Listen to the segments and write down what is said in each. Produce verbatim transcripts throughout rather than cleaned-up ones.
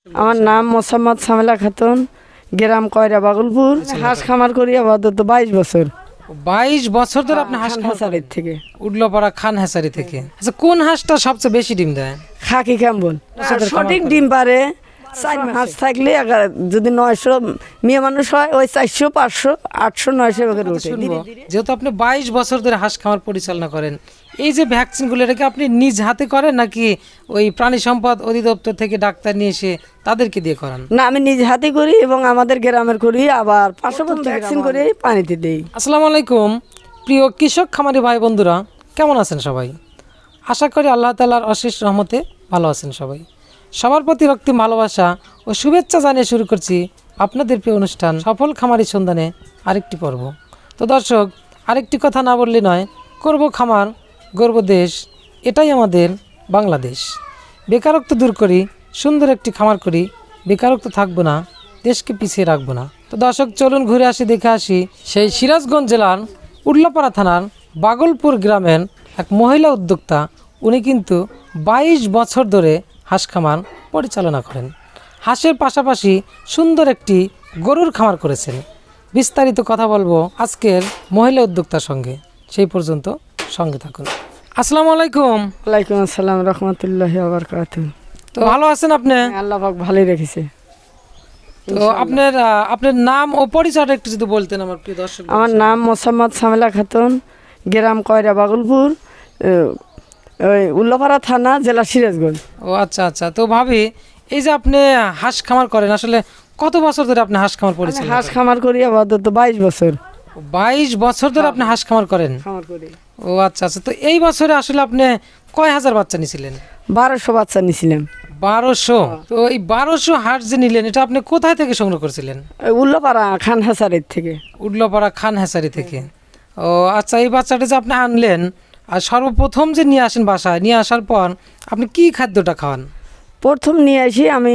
আমার নাম মোসাম্মদ সামেলা খাতুন, গ্রাম কয়রা বাগলপুর। হাঁস খামার করি আপাতত বাইশ বছর। বাইশ বছর ধরে আপনি হাঁস হাঁসারির থেকে উডলোপাড়া খান হাঁসারি থেকে। আচ্ছা, কোন হাঁসটা সবচেয়ে বেশি ডিম দেয়? খাকি ক্যাম্বল সঠিক ডিম পারে। চার হাঁস থাকলে যদি নয়শো মেয়ে মানুষ হয় ওই চারশো পাঁচশো আটশো নয়শো করে উঠে। যেহেতু আপনি বাইশ বছর ধরে হাঁস খামার পরিচালনা করেন, এই যে ভ্যাকসিনগুলো এটাকে আপনি নিজ হাতে করেন নাকি ওই প্রাণী সম্পদ অধিদপ্তর থেকে ডাক্তার নিয়ে এসে তাদেরকে দিয়ে করান? না, আমি নিজ হাতে করি এবং আমাদের গ্রামের করি, আবার পার্শ্ববর্তী ভ্যাকসিন করে পানিতে দিই। আসসালামু আলাইকুম প্রিয় কৃষক খামারি ভাই বন্ধুরা, কেমন আছেন সবাই? আশা করি আল্লাহ তাআলার অশেষ রহমতে ভালো আছেন সবাই। সবার প্রতি রক্তিম ভালোবাসা ও শুভেচ্ছা জানিয়ে শুরু করছি আপনাদের প্রিয় অনুষ্ঠান সফল খামারি সন্ধানে আরেকটি পর্ব। তো দর্শক, আরেকটি কথা না বললে নয়, করব খামার গর্ব দেশ, এটাই আমাদের বাংলাদেশ। বেকারত্ব দূর করি, সুন্দর একটি খামার করি, বেকারত্ব থাকবো না, দেশকে পিছিয়ে রাখবো না। তো দর্শক, চলুন ঘুরে আসি, দেখে আসি সেই সিরাজগঞ্জ জেলার উডলাপাড়া থানার বাগলপুর গ্রামের এক মহিলা উদ্যোক্তা। উনি কিন্তু বাইশ বছর ধরে হাঁস খামার পরিচালনা করেন। হাঁসের পাশাপাশি সুন্দর একটি গরুর খামার করেছেন। বিস্তারিত কথা বলবো আজকের মহিলা উদ্যোক্তার সঙ্গে, সেই পর্যন্ত সঙ্গে থাকুন। আসসালামু আলাইকুম। ওয়ালাইকুম আসসালাম রাহমাতুল্লাহি ওয়া বারাকাতুহু। তো ভালো আছেন আপনি? আল্লাহ পাক ভালোই রেখেছে। তো আপনার আপনার নাম ও পরিচয়টা একটু যদি বলতেন আমার প্রিয় দর্শক। আমার নাম মোসাম্মদ সামেলা খাতুন, গ্রাম কয়রা বাগলপুর, ওই উল্লাপাড়া থানা, জেলা সিরাজগঞ্জ। ও আচ্ছা আচ্ছা। তো ভাবি, এই যে আপনি হাঁস খামার করেন, আসলে কত বছর ধরে আপনি হাঁস খামার পরিচালনা করেন? হাঁস খামার করি আপাতত বাইশ বছর। বাইশ বছর ধরে আপনি হাঁস খামার করেন? খামার করি। ও আচ্ছা আচ্ছা। তো এই বছরে আসলে আপনি কয় হাজার বাচ্চা নিয়েছিলেন? বারোশো বাচ্চা নিয়েছিলাম। বারোশো? তো এই বারোশো হাঁস যে নিলেন, এটা আপনি কোথায় থেকে সংগ্রহ করেছিলেন? উল্লাপাড়া খান হাসারির থেকে। উডলোপাড়া খান হাঁসারি থেকে। ও আচ্ছা। এই বাচ্চাটা যে আপনি আনলেন, আর সর্বপ্রথম যে নিয়ে আসেন বাসায়, নিয়ে আসার পর আপনি কি খাদ্যটা খাওয়ান? প্রথম নিয়ে আসি আমি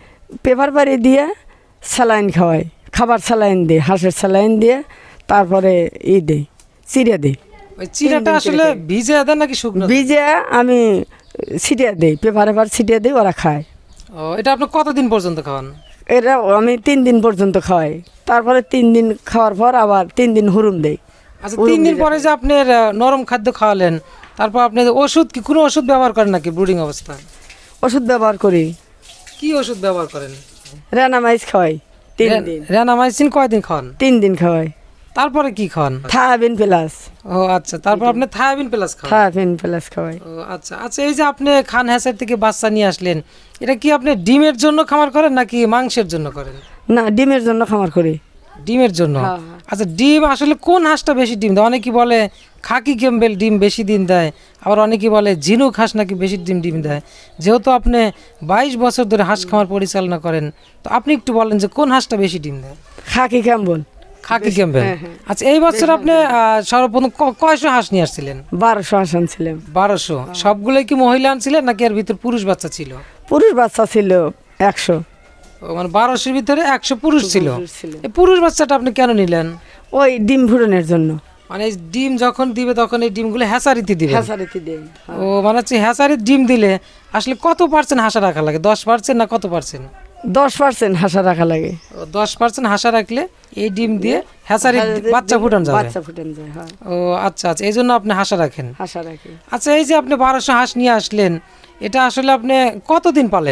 পেপার পাড়ি দিয়ে স্যালাইন খাওয়াই, খাবার স্যালাইন দিই, হাঁসের স্যালাইন দিয়ে তারপরে ই দিই, চিড়ে দিই। ওই চিড়াটা আসলে ভিজে দেন নাকি শুকনো? ভিজে আমি ছিটিয়ে দিই, পেপারে পার ছিটিয়ে দিই, ওরা খায়। ও, এটা আপনি কতদিন পর্যন্ত খাওয়ান? এটা আমি তিন দিন পর্যন্ত খাওয়াই, তারপরে তিন দিন খাওয়ার পর আবার তিন দিন হুরুম দেই। আচ্ছা, তিন দিন পরে যে আপনার নরম খাদ্য খাওয়ালেন, তারপর আপনি ওষুধ কি কোনো ওষুধ ব্যবহার করেন নাকি ব্রুডিং অবস্থায়? ওষুধ ব্যবহার করি। কি ওষুধ ব্যবহার করেন? রেনামাইজ খাওয়াই তিন দিন। রেনামাইসিন কয়দিন খাওয়ান? তিন দিন খাওয়াই। তারপরে কি খাওয়ান? থায়াবিন প্লাস। ও আচ্ছা। তারপর আপনি থায়াবিন প্লাস খাওয়ান? থায়াবিন প্লাস খাওয়াই। ও আচ্ছা আচ্ছা। এই যে আপনি খান হ্যাঁসার থেকে বাচ্চা নিয়ে আসলেন, এটা কি আপনি ডিমের জন্য খামার করেন নাকি মাংসের জন্য করেন? না, ডিমের জন্য খামার করি। ডিমের জন্য? আচ্ছা, ডিম আসলে কোন হাঁসটা বেশি ডিম দেয়? অনেকে বলে খাকি ক্যাম্বেল ডিম বেশি দিন দেয়, আবার অনেকে বলে ঝিনুক হাঁস নাকি বেশি ডিম ডিম দেয়। যেহেতু আপনি বাইশ বছর ধরে হাঁস খামার পরিচালনা করেন, তো আপনি একটু বলেন যে কোন হাঁসটা বেশি ডিম দেয়? Khaki Campbell. Khaki Campbell. আচ্ছা, এই বছর আপনি সর্বপ্রথম কয়শো হাঁস নিয়ে আসছিলেন? বারোশো হাঁস আনছিলাম। বারোশো? সবগুলোই কি মহিলা আনছিলেন নাকি এর ভিতর পুরুষ বাচ্চা ছিল? পুরুষ বাচ্চা ছিল একশো। মানে বারোশোর ভিতরে একশো পুরুষ ছিল। এই পুরুষ বাচ্চাটা আপনি কেন নিলেন? ওই ডিম ফুটানোর জন্য। মানে ডিম যখন দিবে তখন এই ডিমগুলো হ্যাঁসারিতে দিবে? হ্যাঁসারিতে দেই। ও, মানে হচ্ছে হ্যাঁসারির ডিম দিলে আসলে কত পার্সেন্ট হাঁসা রাখা লাগে? দশ পার্সেন্ট না কত পার্সেন্ট? দশ পার্সেন্ট হাঁসা রাখা লাগে। ও, দশ পার্সেন্ট হাঁসা রাখলে এই ডিম দিয়ে হ্যাঁসারির বাচ্চা ফুটানো যাবে? বাচ্চা ফুটানো যায়। হ্যাঁ। ও আচ্ছা আচ্ছা, এই জন্য আপনি হাঁসা রাখেন? হাঁসা রাখি। আচ্ছা, এই যে আপনি বারোশো হাঁস নিয়ে আসলেন, এটা আসলে আপনি কতদিন পালেন?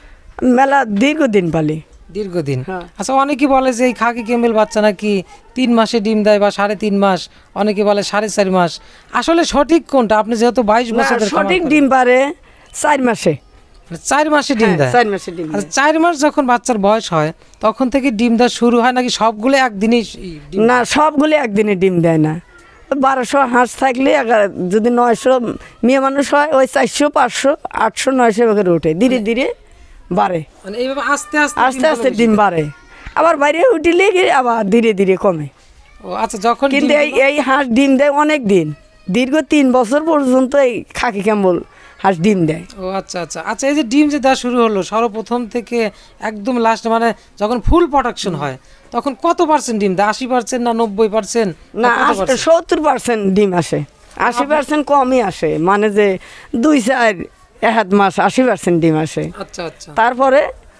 মেলা দীর্ঘদিন পালি। দীর্ঘদিন? আচ্ছা, অনেকে বলে যে এই খাকি ক্যাম্বেল বাচ্চা নাকি তিন মাসে ডিম দেয় বা সাড়ে তিন মাস, অনেকে বলে সাড়ে চার মাস। আসলে সঠিক কোনটা? আপনি যেহেতু বাইশ বছর সঠিক ডিম পারে চার মাসে। চার মাসে ডিম দেয়? চার মাসে ডিম। আচ্ছা, চার মাস যখন বাচ্চার বয়স হয় তখন থেকে ডিম দেওয়া শুরু হয় নাকি সবগুলো একদিনই? না, সবগুলো একদিনে ডিম দেয় না। বারোশো হাঁস থাকলে যদি নয়শো মেয়ে মানুষ হয় ওই চারশো পাঁচশো আটশো নয়শো করে উঠে, ধীরে ধীরে বাড়ে। মানে এইভাবে আস্তে আস্তে আস্তে আস্তে ডিম বাড়ে, আবার বাইরে উঠিলে আবার ধীরে ধীরে কমে। ও আচ্ছা। যখন কিন্তু এই এই হাঁস ডিম দেয় অনেক দিন, দীর্ঘ তিন বছর পর্যন্ত এই খাকি ক্যাম্বল হাঁস ডিম দেয়। ও আচ্ছা আচ্ছা আচ্ছা। এই যে ডিম যে দেওয়া শুরু হলো সর্বপ্রথম থেকে একদম লাস্ট, মানে যখন ফুল প্রোডাকশন হয় তখন কত পার্সেন্ট ডিম দেয়? আশি পার্সেন্ট না নব্বই পার্সেন্ট? না, সত্তর পার্সেন্ট ডিম আসে। আশি পার্সেন্ট কমই আসে, মানে যে দুই চার এক মাস আশি পার্সেন্ট ডিম আসে। আচ্ছা আচ্ছা। তারপরে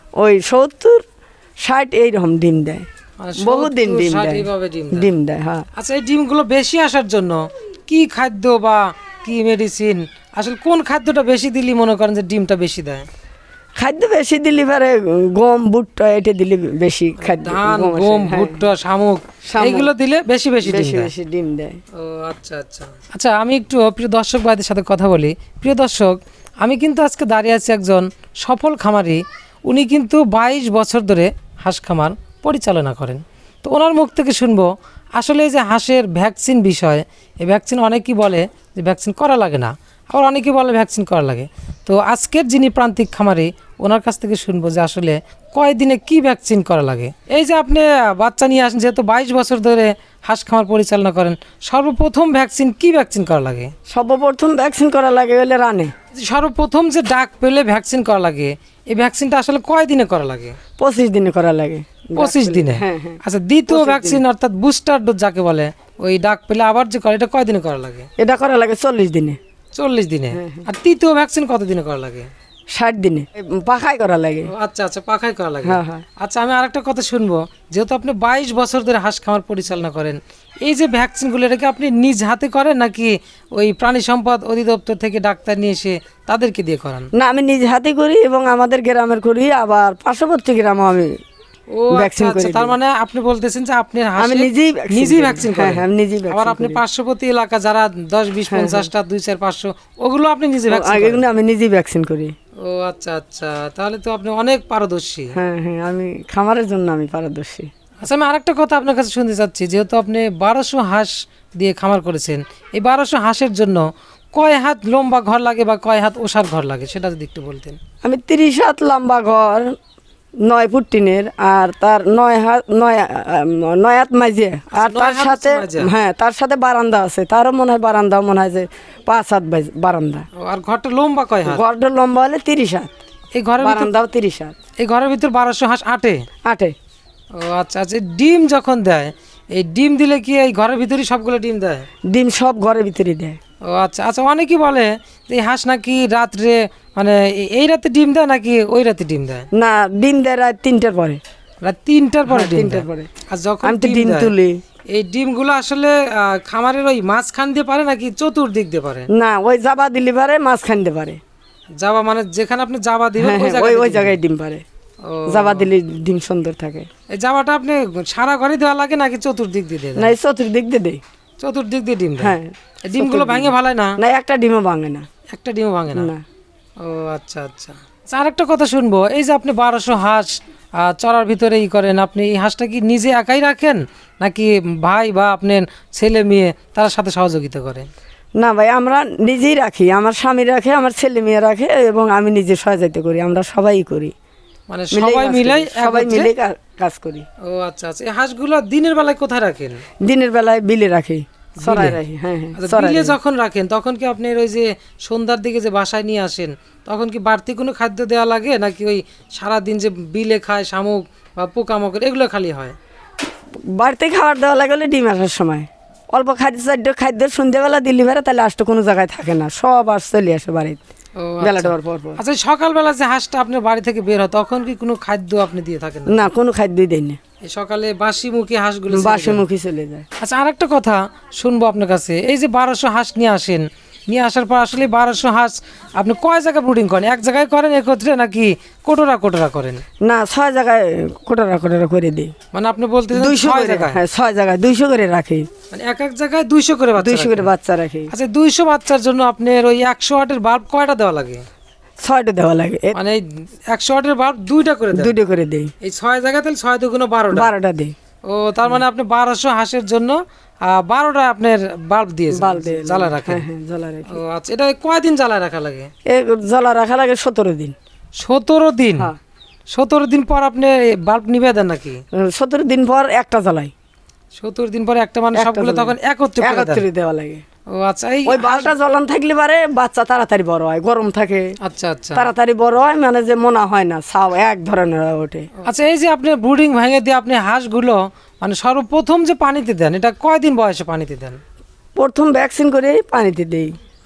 ওই সত্তর ষাট এইরকম ডিম দেয়, মানে বহুদিন সত্তর, ডিম ষাট দেয়, এইভাবে ডিম দেয়। ডিম দেয়। হ্যাঁ, আচ্ছা এই ডিমগুলো বেশি আসার জন্য কি খাদ্য বা কি মেডিসিন, আসলে কোন খাদ্যটা বেশি দিলে মনে করেন যে ডিমটা বেশি দেয়? খাদ্য বেশি দিলে পারে গম ভুট্টা এটা দিলে বেশি খাদ্য, ধান, গম আসে, গম, হ্যাঁ, ভুট্টা, শামুক শামুক। এইগুলো দিলে বেশি বেশি ডিম বেশি দেয়। বেশি ডিম দেয়। ও আচ্ছা আচ্ছা আচ্ছা আমি একটু প্রিয় দর্শক ভাইদের সাথে কথা বলি। প্রিয় দর্শক, আমি কিন্তু আজকে দাঁড়িয়ে আছি একজন সফল খামারি। উনি কিন্তু বাইশ বছর ধরে হাঁস খামার পরিচালনা করেন। তো ওনার মুখ থেকে শুনবো আসলে এই যে হাঁসের ভ্যাকসিন বিষয়, এই ভ্যাকসিন অনেকেই বলে যে ভ্যাকসিন করা লাগে না, আবার অনেকেই বলে ভ্যাকসিন করা লাগে। তো আজকের যিনি প্রান্তিক খামারি ওনার কাছ থেকে শুনবো যে আসলে কয়দিনে কি ভ্যাকসিন করা লাগে। এই যে আপনি বাচ্চা নিয়ে আসেন, যেহেতু বাইশ বছর ধরে হাঁস খামার পরিচালনা করেন, সর্বপ্রথম ভ্যাকসিন কি ভ্যাকসিন করা লাগে? সর্বপ্রথম ভ্যাকসিন করা লাগে হলে রানে। সর্বপ্রথম যে ডাক পেলে ভ্যাকসিন করা লাগে, এই ভ্যাকসিনটা আসলে কয় দিনে করা লাগে? পঁচিশ দিনে করা লাগে। পঁচিশ দিনে। হ্যাঁ, হ্যাঁ। আচ্ছা দ্বিতীয় ভ্যাকসিন অর্থাৎ বুস্টার ডোজ যাকে বলে, ওই ডাক পেলে আবার যে করে, এটা কয় দিনে করা লাগে? এটা করা লাগে চল্লিশ দিনে। চল্লিশ দিনে। আর তৃতীয় ভ্যাকসিন কত দিনে করা লাগে? ষাট দিনে। পাখাই করা লাগে। ও আচ্ছা আচ্ছা পাখাই করা লাগে। হ্যাঁ, হ্যাঁ। আচ্ছা আমি আরেকটা কথা শুনবো, যেহেতু আপনি বাইশ বছর ধরে হাঁস খামার পরিচালনা করেন, এই যে ভ্যাকসিনগুলো এটা কি আপনি নিজ হাতে করেন নাকি ওই প্রাণী সম্পদ অধিদপ্তর থেকে ডাক্তার নিয়ে এসে তাদেরকে দিয়ে করান? না, আমি নিজ হাতে করি এবং আমাদের গ্রামের করি, আবার পার্শ্ববর্তী গ্রামও আমি ও ভ্যাকসিন আচ্ছা, করে তার দিই। মানে আপনি বলতেছেন যে আপনি আমি হাঁসের নিজেই ভ্যাকসিন নিজেই করি। ভ্যাকসিন হ্যাঁ, করেন। হ্যাঁ, আমি নিজেই আবার ভ্যাকসিন আপনি করি। পার্শ্ববর্তী এলাকা যারা দশ বিশ পঞ্চাশটা দুই চার পাঁচশো, ওগুলো আপনি নিজে ভ্যাকসিন করেন? এগুলো আমি নিজেই ভ্যাকসিন করি। ও আচ্ছা আচ্ছা, তাহলে তো আপনি অনেক পারদর্শী। হ্যাঁ, হ্যাঁ, আমি খামারের জন্য আমি পারদর্শী। আচ্ছা আমি আরেকটা কথা আপনার কাছে শুনতে চাচ্ছি, যেহেতু আপনি বারোশো হাঁস দিয়ে খামার করেছেন, এই বারোশো হাঁসের জন্য কয় হাত লম্বা ঘর লাগে বা কয় হাত ওষার ঘর লাগে সেটা যদি একটু বলতেন। আমি তিরিশ হাত লম্বা ঘর, নয় ফুট টিনের, আর তার নয় হাত নয় আহ, নয় হাত মাঝে, আর নয় তার হাত সাথে মাঝে। হ্যাঁ তার সাথে বারান্দা আছে, তারও মনে হয় বারান্দা মনে হয় যে পাঁচ হাত বাই- বারান্দা। ও, আর ঘরটা লম্বা কয় হাত? ঘরটা লম্বা হলে তিরিশ হাত, এই ঘরের ভিতর বারান্দাও তিরিশ হাত। এই ঘরের ভিতর বারোশো হাঁস আটে? আটে। ও আচ্ছা আচ্ছা, এই ডিম যখন দেয়, এই ডিম দিলে কি এই ঘরের ভিতরেই সবগুলো ডিম দেয়? ডিম সব ঘরের ভিতরে দেয়। ও আচ্ছা আচ্ছা, অনেকেই বলে যে এই হাঁস নাকি রাত্রে মানে এই- এই রাতে ডিম দেয় নাকি ওই রাতে ডিম দেয়? না, ডিম দেয় রাত তিনটার পরে। রাত তিনটার পরে হ্যাঁ, ডিম তিনটার দেয়। পরে। আর যখন আমি তো ডিম ডিম দেয়, তুলি। এই ডিমগুলো আসলে আহ, খামারের ওই মাঝখান দিয়ে পারে নাকি চতুর্দিক দিয়ে পারে? না, ওই জাবা দিলে পারে, মাঝখান দিয়ে পারে। জাবা মানে যেখানে আপনি জাবা দিবেন হ্যাঁ, ওই হ্যাঁ, ওই জায়গায় ওই ডিম জায়গায় ডিম পারে। ও, জাবা দিলে ডিম সুন্দর থাকে। এই জাবাটা আপনি সারা ঘরে দেওয়া লাগে নাকি চতুর্দিক দিয়ে দিয়ে দেন? না, এই চতুর্দিক দিয়ে দেয়। চতুর্দিক দিয়ে ডিম দেয়। হ্যাঁ, এই ডিমগুলো ভাঙে ভালায় না? না, একটা ডিমও ভাঙে না। একটা ডিমও ভাঙে না? না। ও আচ্ছা আচ্ছা আচ্ছা, আরেকটা কথা শুনবো, এই যে আপনি বারোশো হাঁস আহ, চড়ার ভিতরে ই করেন, আপনি এই হাঁসটা কি নিজে একাই রাখেন নাকি ভাই বা আপনার ছেলে মেয়ে তার সাথে সহযোগিতা করেন? না ভাই, আমরা নিজেই রাখি, আমার স্বামী রাখে, আমার ছেলে মেয়ে রাখে এবং আমি নিজে সহযোগিতা করি, আমরা সবাই করি, মানে মিলেই সবাই কাজ মিলে করি, সবাই মিলে কাজ করি। ও আচ্ছা আচ্ছা, এই হাঁসগুলো দিনের বেলায় কোথায় রাখেন? দিনের বেলায় বিলে রাখি, চড়াই রাখি। হ্যাঁ, হ্যাঁ, আচ্ছা, চড়াই বিলে রাখি। যখন রাখেন তখন কি আপনার ওই যে সন্ধ্যার দিকে যে বাসায় নিয়ে আসেন তখন কি বাড়তি কোনো খাদ্য দেওয়া লাগে নাকি ওই সারাদিন যে বিলে খায় শামুক বা পোকামাকড় এগুলো খালি হয়? বাড়িতে খাবার দেওয়া লাগে হলে ডিম আসার সময় অল্প খাদ্য চাদ্য খাদ্য সন্ধ্যেবেলা দিল্লি বেড়া, তাহলে আসতে কোনো জায়গায় থাকে না, সব আস চলে আসে বাড়িতে ও বেলা আচ্ছা। দেওয়ার পর পর। আচ্ছা এই সকালবেলা যে হাঁসটা আপনার বাড়ি থেকে বের হয় তখন কি কোনো খাদ্য আপনি দিয়ে থাকেন না? না, কোনো খাদ্যই দেয় না, এই সকালে বাসি মুখে হাঁসগুলো ছেড়ে বাসি দেন? মুখী চলে যায়। আচ্ছা আরেকটা কথা শুনবো আপনার কাছে, এই যে বারোশো হাঁস নিয়ে আসেন, নিয়ে আসার পর আসলে বারোশো হাঁস আপনি কয় জায়গায় ব্রুডিং করেন? এক জায়গায় করেন একত্রে নাকি কোটোরা কোটোরা করেন? না, ছয় জায়গায় কোটারা কোটারা করে দিই। মানে আপনি বলতে দুইশো ছয় করে, জায়গায়? হ্যাঁ, ছয় জায়গায় দুইশো করে রাখি, মানে এক এক জায়গায় দুইশো করে বাচ্চা দুইশো করে রাখেন? বাচ্চা রাখি। আচ্ছা দুইশো বাচ্চার জন্য আপনার ওই একশো ওয়াটের বাল্ব কয়টা দেওয়া লাগে? ছয়টা দেওয়া লাগে, এ- মানে এই একশো ওয়াটের বাল্ব দুইটা করে দেন? দুটো করে দিই, এই ছয় জায়গায় তাহলে ছয় দুগুণ বারোটা? বারোটা দিই। ও তার মানে আপনি বারোশো হাঁসের জন্য আহ, বারোটা আপনার বাল্ব দিয়ে বাল্ব দিয়ে জ্বালা রাখেন? হ্যাঁ, হ্যাঁ, জ্বালা রাখি। ও আচ্ছা, এটা কয়দিন জ্বালায় রাখা লাগে? এ জ্বালা রাখা লাগে সতেরো দিন। সতেরো দিন? হ্যাঁ। সতেরো দিন পর আপনি বাল্ব নিবে দেন নাকি? সতেরো দিন পর একটা জ্বালাই, সতেরো দিন পরে একটা মানে একটা সবগুলো জ্বালাই। তখন একত্রে করে দেন? একত্রে দেওয়া লাগে। ও আচ্ছা, এই ওই বালটা জ্বলান থাকলে পারে বাচ্চা তাড়াতাড়ি বড় হয়, গরম থাকে, আচ্ছা আচ্ছা তাড়াতাড়ি বড় হয়, মানে যে মনে হয় না ছাও এক ধরনের ওঠে। আচ্ছা, এই যে আপনি ব্রুডিং ভেঙে দিয়ে আপনি হাঁসগুলো মানে সর্বপ্রথম যে পানিতে দেন এটা কয়দিন বয়সে পানিতে দেন? প্রথম ভ্যাকসিন করে পানিতে দেই,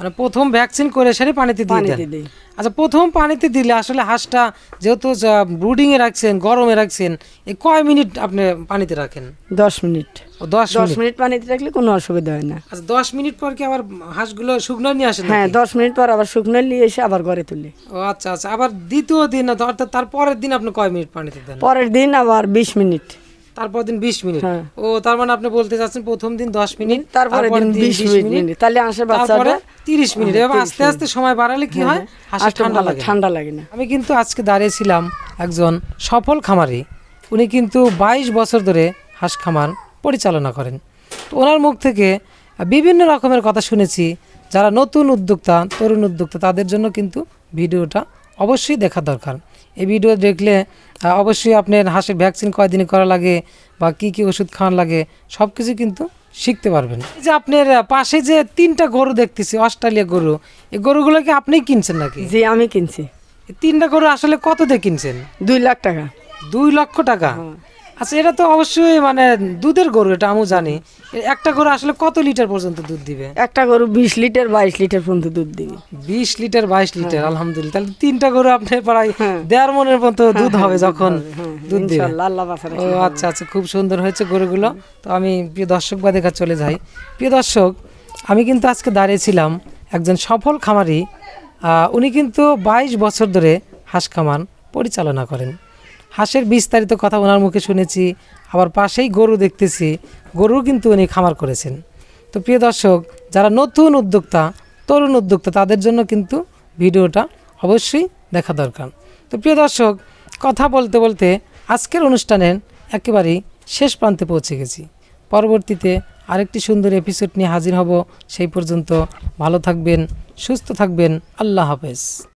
মানে প্রথম ভ্যাকসিন করে সেরে পানিতে দিয়ে দেন। পানিতে দিই। আচ্ছা, প্রথম পানিতে দিলে আসলে হাঁসটা যেহেতু ব্রুডিং এ রাখছেন, গরমে রাখছেন, এই কয় মিনিট আপনি পানিতে রাখেন? দশ মিনিট। ও দশ দশ মিনিট। মিনিট পানিতে রাখলে কোনো অসুবিধা হয় না। আচ্ছা, দশ মিনিট পর কি আবার হাঁসগুলো শুকনো নিয়ে আসেন? হ্যাঁ, নাকি? দশ মিনিট পর আবার শুকনো নিয়ে এসে আবার ঘরে তুলি। ও আচ্ছা আচ্ছা, আবার দ্বিতীয় দিন অর্থাৎ তার পরের দিন আপনি কয় মিনিট পানিতে দেন? পরের দিন আবার বিশ মিনিট। তারপর দিন বিশ মিনিট। হ্যাঁ। ও তার মানে আপনি বলতে চাচ্ছেন প্রথম দিন দশ মিনিট, তারপরে দিন বিশ মিনিট, তাহলে হাঁসের তারপরে বাচ্চাটা তিরিশ মিনিট। এভাবে আস্তে আস্তে সময় বাড়ালে কি হয়, হাঁসের হাঁসটা ঠান্ডা ভালো লাগে না। ঠান্ডা লাগে না। আমি কিন্তু আজকে দাঁড়িয়েছিলাম একজন সফল খামারি। উনি কিন্তু বাইশ বছর ধরে হাঁস খামার পরিচালনা করেন। তো ওনার মুখ থেকে বিভিন্ন রকমের কথা শুনেছি। যারা নতুন উদ্যোক্তা, তরুণ উদ্যোক্তা, তাদের জন্য কিন্তু ভিডিওটা অবশ্যই দেখা দরকার। এই ভিডিও দেখলে আহ, অবশ্যই আপনার হাঁসের ভ্যাকসিন কয়দিনে করা লাগে বা কি কি ওষুধ খাওয়ান লাগে সব কিছু কিন্তু শিখতে পারবেন। এই যে আপনার আহ, পাশে যে তিনটা গরু দেখতেছি, অস্ট্রেলিয়া গরু, এই গরুগুলো কি আপনিই কিনছেন নাকি? জি, আমি কিনছি। এই তিনটা গরু আসলে কত দিয়ে কিনছেন? দুই লাখ টাকা। দুই লক্ষ টাকা? আচ্ছা, এটা তো অবশ্যই মানে দুধের গরু, এটা আমি জানি। এ একটা গরু আসলে কত লিটার পর্যন্ত দুধ দিবে? একটা গরু বিশ লিটার বাইশ লিটার পর্যন্ত দুধ দিবে। বিশ লিটার বাইশ লিটার? আলহামদুলিল্লাহ, তাহলে তিনটা গরু আপনার প্রায় দেড় মনের মতো দুধ হবে যখন দুধ দিবে। ইনশাআল্লাহ, আল্লাহ বাঁচা ও আচ্ছা আচ্ছা, খুব সুন্দর হয়েছে গরুগুলো। তো আমি প্রিয় দর্শক বা দেখা চলে যাই। প্রিয় দর্শক, আমি কিন্তু আজকে দাঁড়িয়েছিলাম একজন সফল খামারি। আহ, উনি কিন্তু বাইশ বছর ধরে হাঁস খামার পরিচালনা করেন। হাঁসের বিস্তারিত কথা ওনার মুখে শুনেছি, আবার পাশেই গরু দেখতেছি, গরু কিন্তু উনি খামার করেছেন। তো প্রিয় দর্শক, যারা নতুন উদ্যোক্তা, তরুণ উদ্যোক্তা, তাদের জন্য কিন্তু ভিডিওটা অবশ্যই দেখা দরকার। তো প্রিয় দর্শক, কথা বলতে বলতে আজকের অনুষ্ঠানের একেবারেই শেষ প্রান্তে পৌঁছে গেছি। পরবর্তীতে আরেকটি সুন্দর এপিসোড নিয়ে হাজির হব। সেই পর্যন্ত ভালো থাকবেন, সুস্থ থাকবেন। আল্লাহ হাফেজ।